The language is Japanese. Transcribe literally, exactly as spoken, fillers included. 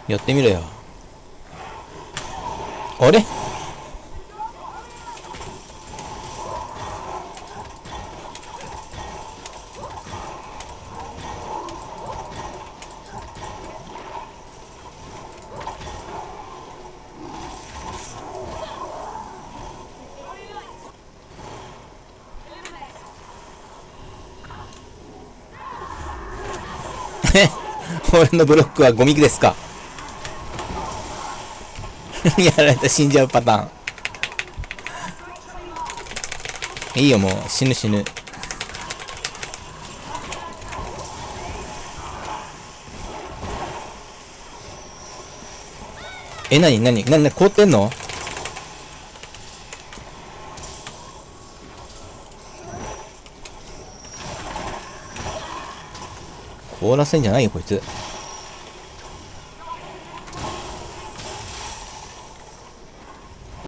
やってみろよ。あれ俺のブロックはゴミですか？やられた、死んじゃうパターン。いいよ、もう。死ぬ死ぬ。え、なになになになに凍ってんの？凍らせんじゃないよ、こいつ。